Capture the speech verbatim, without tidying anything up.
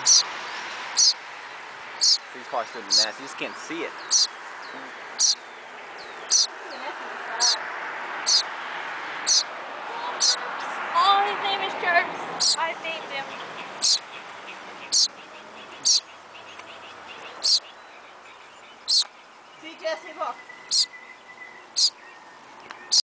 He's probably stood in the nest. You just can't see it. Oh, his name is Chirps. I named him. See, Jesse, look.